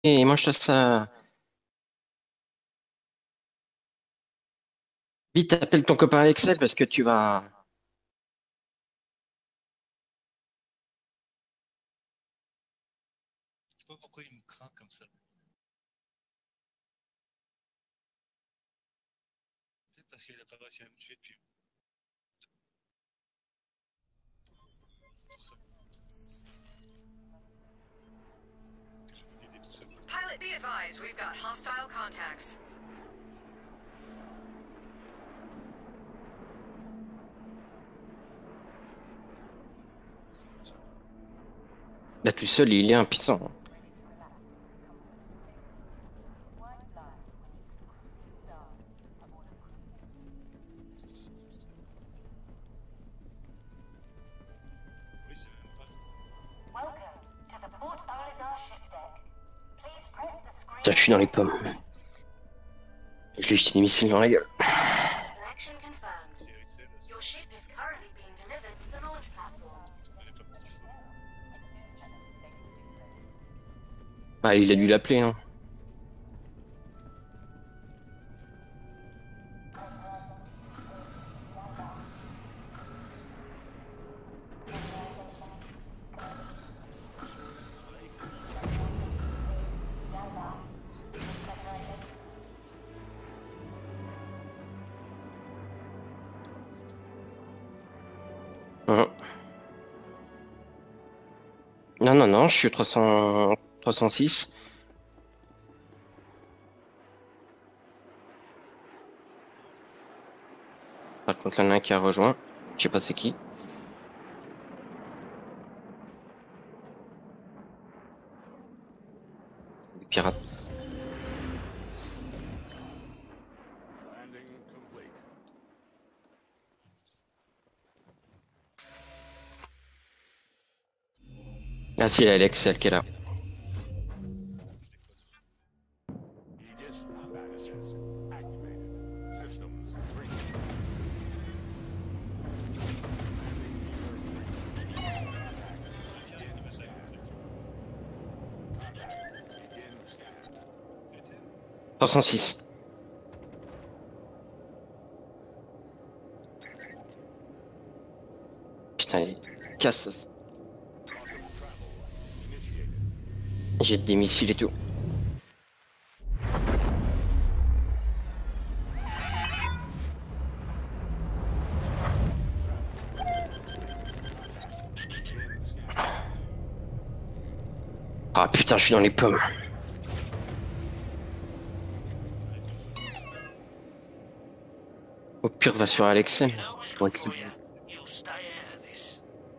Et mange-toi ça. Vite, appelle ton copain Excel parce que tu vas. Je sais pas pourquoi il me craint comme ça. Peut-être parce qu'il a pas réussi à me tuer depuis. Que je peux guider tout seul. Pilot, be advised, we've got hostile contacts. Là, tout seul, il est impuissant. Oui, c'est même pas. Welcome to the Port Olisar ship deck. Please press the screen. Tiens, je suis dans les pommes. Je lui ai jeté des missiles dans la gueule. Selection confirmed. C'est Excel, ça Your ship is currently being delivered to the launch platform. connaît pas petit fou. Ah, il a dû l'appeler, hein. Hum. Non, non, non, je suis 306. Par contre, il y en a un qui a rejoint. Je sais pas c'est qui. Des pirates. Landing complete. Ah, si, là, Excel qui est là. Aegis banister activated. Systems green. Begin scan. 306. Putain, il casse. Initiated. Jette des missiles et tout. Begin scan. Ah putain, je suis dans les pommes. Au pire, va sur Alexen. You know what's Bon, good for you? You'll stay out of this.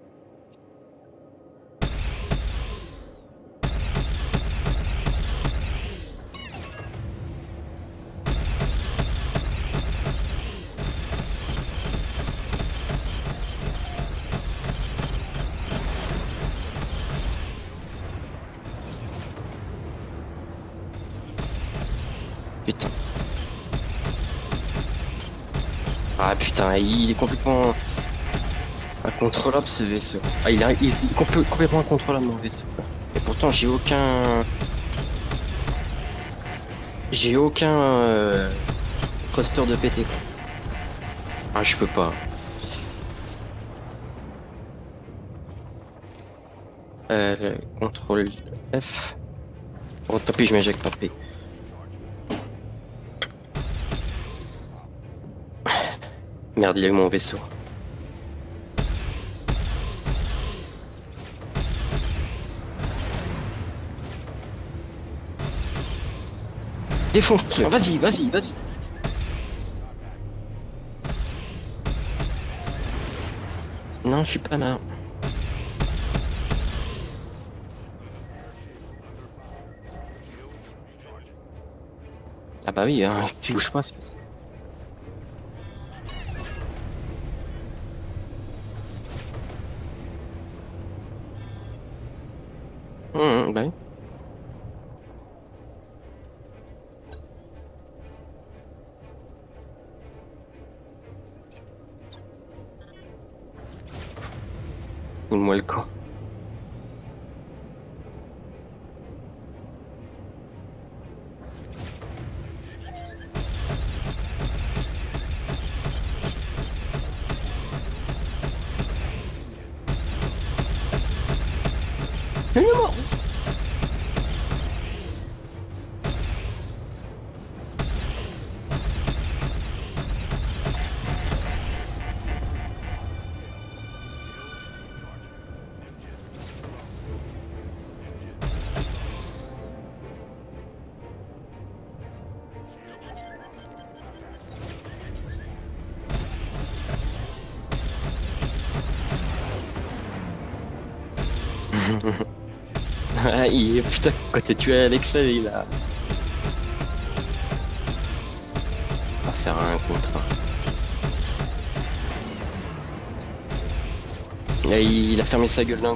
putain. Ah putain, il est complètement incontrôlable ce vaisseau. Ah, il est complètement incontrôlable mon vaisseau. Et pourtant, j'ai aucun thruster de PT quoi. Ah, je peux pas. Le contrôle F. Oh, tant pis, je m'éjecte, tant pis. Merde, il a eu mon vaisseau. Défonce-le, vas-y, vas-y, vas-y. Non, je suis pas là. Ah bah oui, hein, tu bouges pas, c'est facile. Bah oui. Ou moi le camp. Il est mort. Ah, putain, quand t'es tué Alexa, il a... On va faire un contre un. Là, il a fermé sa gueule là.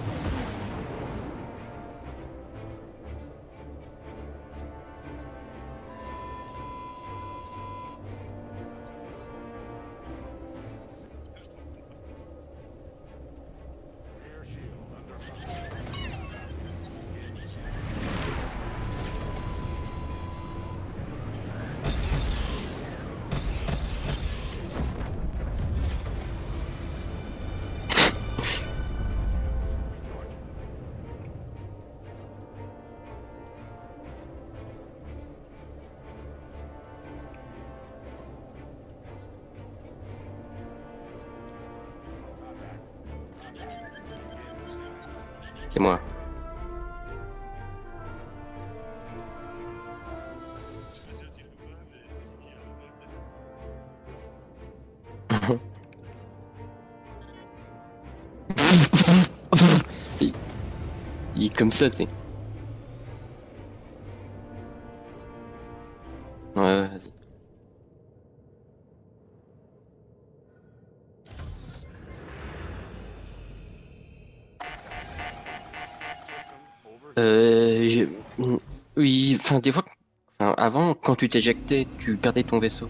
Rear shield under fire. Begin scanning. Recharging. Contact. Begin scanning. C'est moi. Je sais pas si je dis le quoi, mais il y a le même. il... il est comme ça, tu sais. Ouais, vas-y. System over. Oui, enfin, des fois, enfin, avant, quand tu t'éjectais, tu perdais ton vaisseau.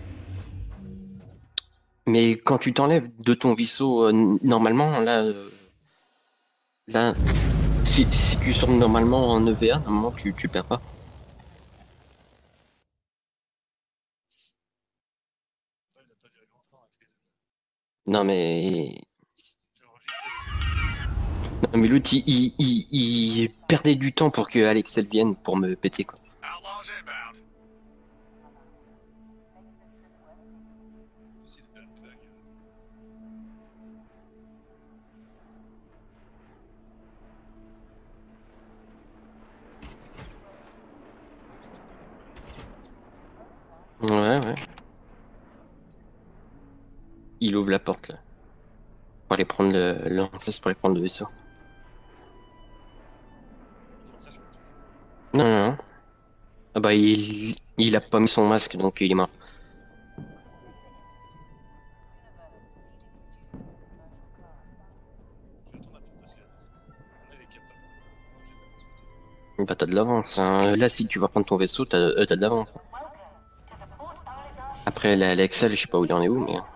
Mais quand tu t'enlèves de ton vaisseau, normalement, là, si tu sors normalement en EVA, normalement, tu perds pas. Ouais, il a pas duré longtemps avec les deux. Non, mais... J'ai enregistré. Non, mais l'autre, il perdait du temps pour que Alexel vienne pour me péter, quoi. Outlaws inbound. Aussi, il a un plug. Ouais, ouais. Il ouvre la porte, là. Pour aller prendre le lance, pour aller prendre le vaisseau. Sans ça, je peux tout. Non, non, non. Ah bah, il a pas mis son masque, donc il est mort. Je vais attendre un peu parce que on est capable. Moi, j'ai pas consulté. Bah, t'as de l'avance, hein. Là, si tu vas prendre ton vaisseau, t'as de l'avance. Welcome to the Port Olisar shipdeck. Après, l'Alexel, je sais pas où il en est où, mais... Screen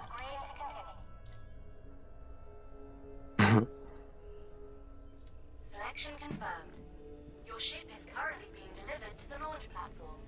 to continue. Selection confirmed. Your ship is currently being delivered to the launch platform.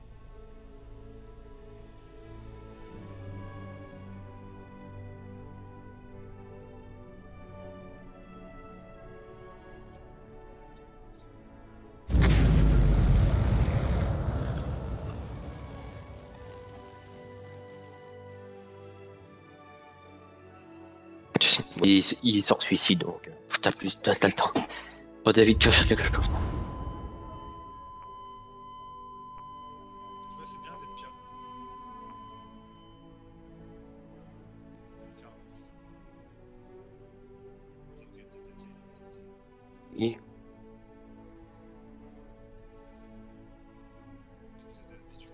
il sort suicide, donc t'as le temps. Oh, David, tu vas faire quelque chose. Ouais, c'est bien d'être bien. Tiens, putain. J'ai oublié de t'attaquer. Oui. Vous êtes habitués.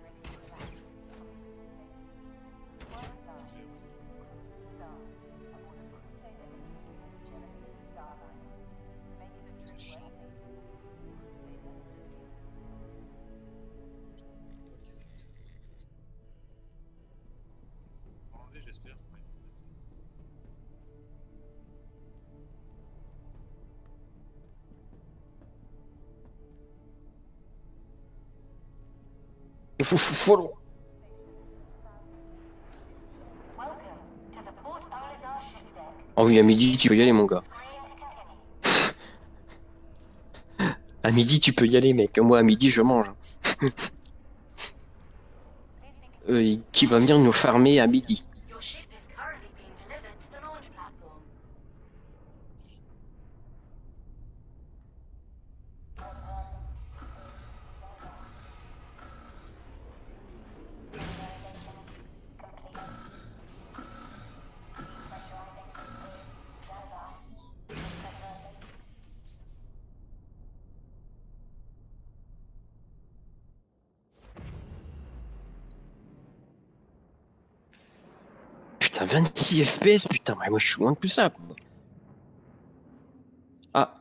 En anglais, j'espère. Ouais. Follow. Welcome to the Port Olisar shipdeck. Oh oui, à midi, tu peux y aller, mon gars. Screen to continue. À midi, tu peux y aller, mec. Moi, à midi, je mange. Qui va venir nous farmer à midi? Your ship is currently being delivered to the launch platform. Putain, 26 FPS, putain, mais moi je suis loin de tout ça, quoi. Ah,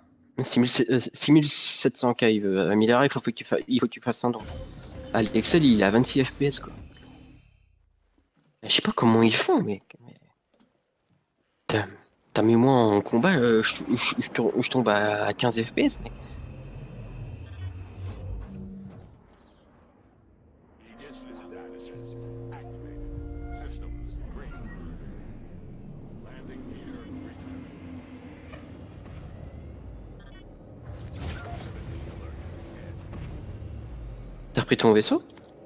6700K, il veut. Amilera, il faut que tu fasses un don. Ah, l'Excel, il est à 26 FPS, quoi. Je sais pas comment ils font, mec. Putain, putain, mais moi en combat, je tombe à 15 FPS, mec. Aegis data sets activated. Systems green. Landing gear return. Proximity alert ahead. T'as repris ton vaisseau?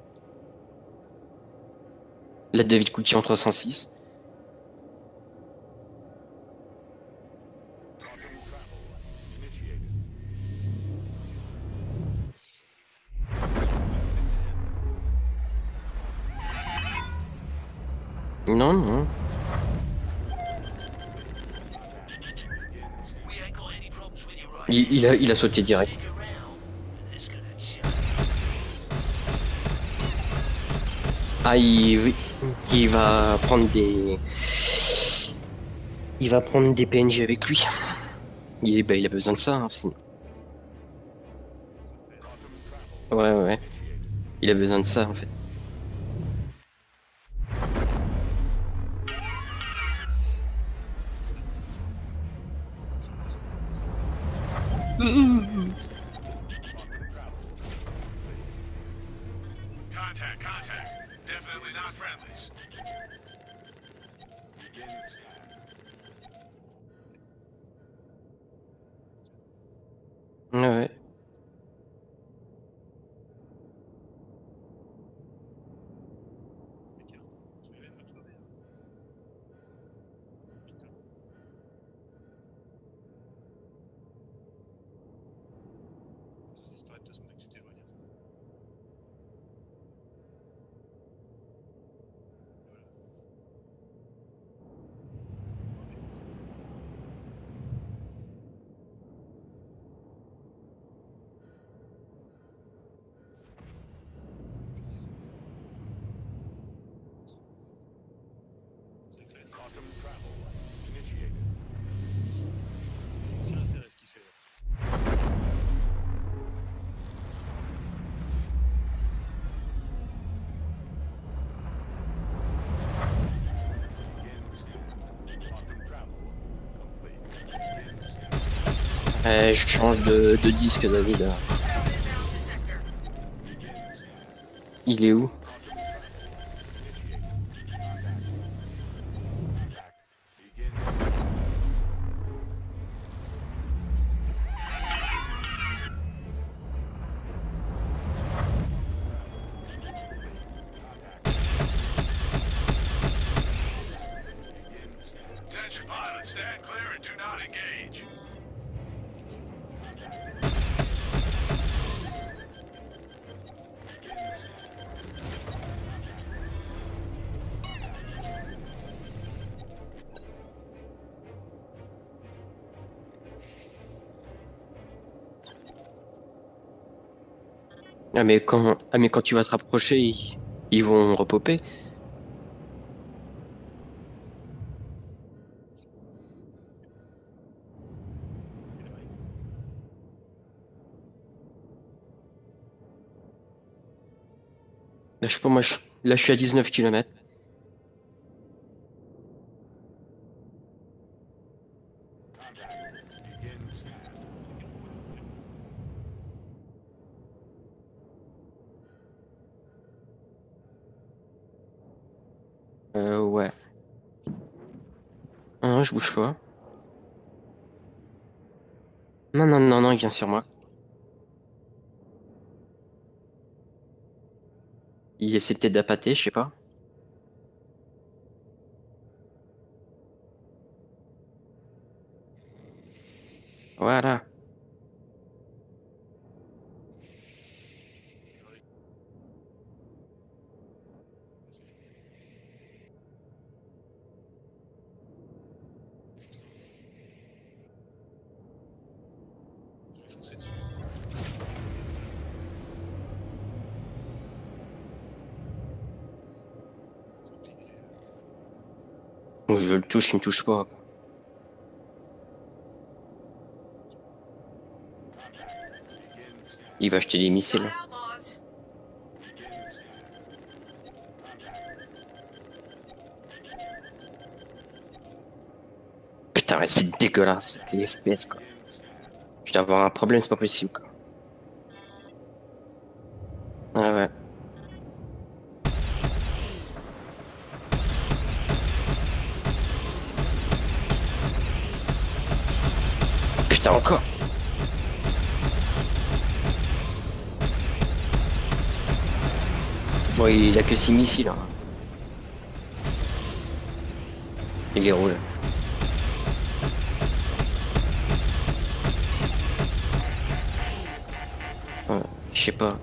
La David Cookie en 306. Quantum travel initiated. Non, non. We ain't got any problems with you right Il a sauté direct. Stick around. It's gonna show. Ah, il va prendre des... Il va prendre des PNJ avec lui. Il a besoin de ça, hein, sinon. Ouais, ouais. Il a besoin de ça, en fait. Contact, contact. Definitely not friendlies. Begin scan. Ouais, ouais. Je vais mettre le Putain. Ça disparaît de toute façon dès que tu t'éloignes. Voilà. C'est clair. Quantum travel initiated. Aucun intérêt à ce qu'il fait là. Begin scan. Quantum travel complete. Begin scan. Je change de disque, David. Begin scan. Il est où? Initiated. Contact. Contact. Begin scan. Attention pilots, stand clear and do not engage. Ah, mais quand tu vas te rapprocher, ils vont repopper. Là, je sais pas, là, je suis à 19 km. Contact. Begin scan. Ouais. Ah, je bouge pas. Non, non, non, non, il vient sur moi. Il essaie peut-être d'appâter, je sais pas. Voilà. Je vais foncer dessus. Je le touche, il me touche pas. Il va acheter des missiles. Not outlaws. Putain, mais c'est dégueulasse, c'est FPS quoi. Je dois avoir un problème, c'est pas possible quoi. Ah ouais. Putain, encore. Bon, il a que 6 missiles. Hein. Il les roule. Ouais, je sais pas.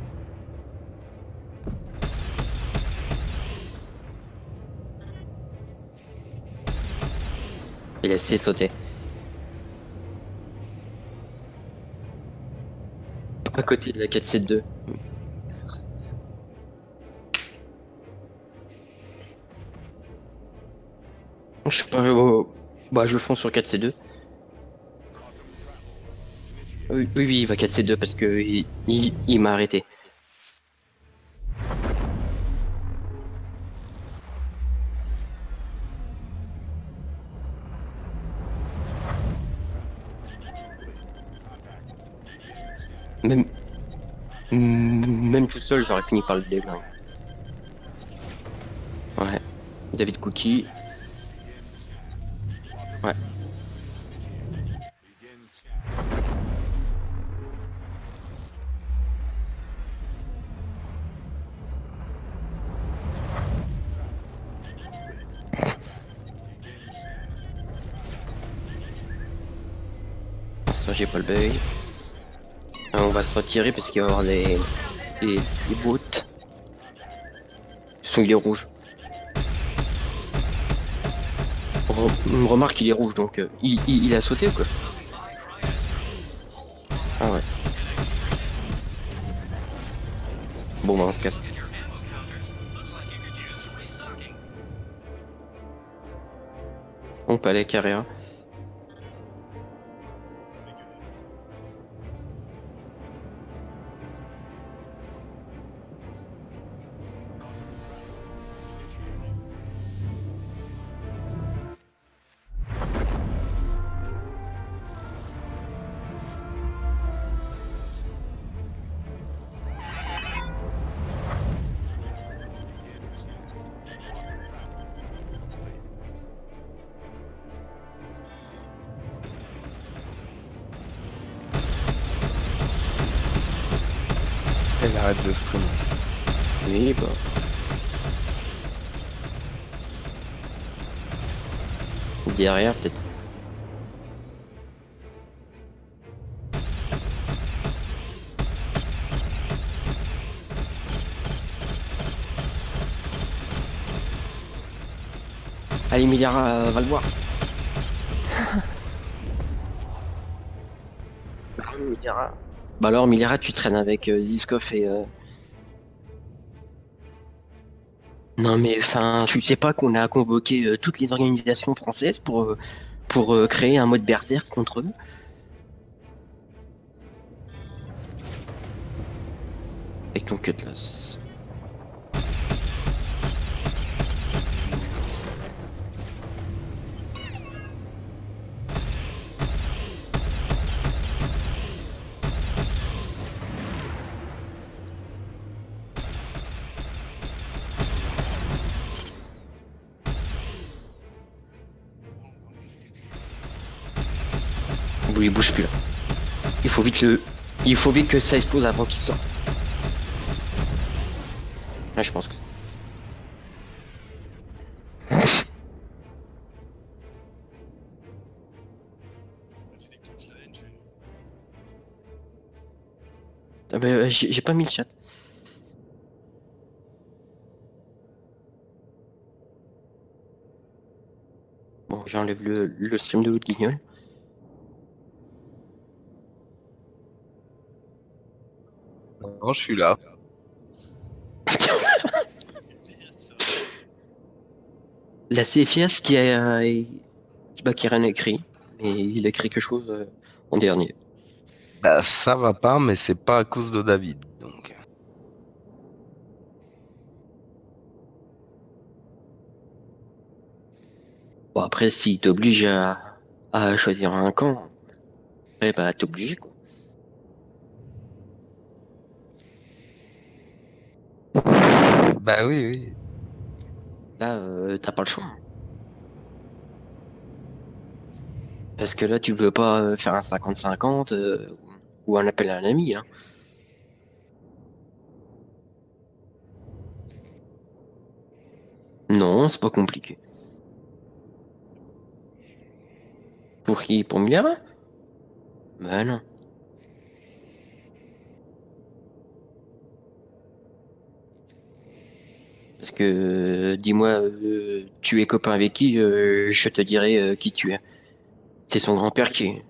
Il a essayé de sauter. À côté de la 472. Je sais pas, bah je fonce sur 4C2. Oui, oui, oui, il va 4C2 parce que il m'a arrêté. Même, même tout seul, j'aurais fini par le déglinguer. Ouais, David Cookie. Ouais. Ça, j'ai pas le bug. On va se retirer parce qu'il va y avoir des bots. Son il est rouge. Remarque il est rouge donc il a sauté ou quoi? Ah ouais. Bon bah on se casse. On peut aller carré 1. Elle arrête de stream. Oui bah. Derrière peut-être. Allez Miliara va le voir. Miliara. Bah alors Miliara tu traînes avec Ziskov et Non mais enfin tu sais pas qu'on a convoqué toutes les organisations françaises pour créer un mode berserk contre eux. Avec ton cutlass. Il bouge plus là. Il faut vite que ça explose avant qu'il sorte. Ouais, je pense que. Tu déclenches la engine. Ah bah, j'ai pas mis le chat. Bon, j'enlève le stream de l'autre guignol. Non, je suis là. La CFIS qui a qui a rien écrit, mais il a écrit quelque chose en dernier. Bah, ça va pas, mais c'est pas à cause de David, donc. Bon, après, s'il t'oblige à choisir un camp, après, bah, t'es obligé, quoi. Bah oui, oui. Là, t'as pas le choix. Parce que là, tu peux pas faire un 50-50 ou un appel à un ami, hein. Non, c'est pas compliqué. Pour qui? Pour Miller? Bah non. Parce que, dis-moi, tu es copain avec qui? Je te dirai qui tu es. C'est son grand-père qui est.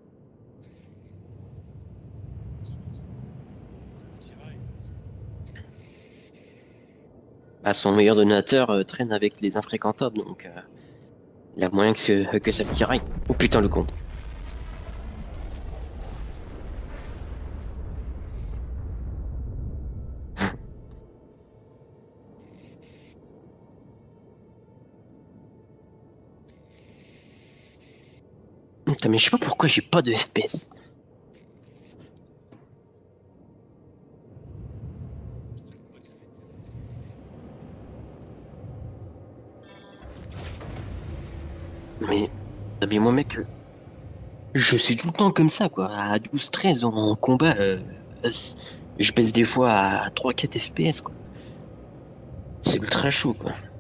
Bah, son meilleur donateur traîne avec les infréquentables, donc il y a moyen que ça tiraille. Oh putain, le con. Putain, mais je sais pas pourquoi j'ai pas de FPS. Mais moi, mec, je suis tout le temps comme ça, quoi. À 12-13 en combat, je baisse des fois à 3-4 FPS, quoi. C'est ultra chaud, quoi.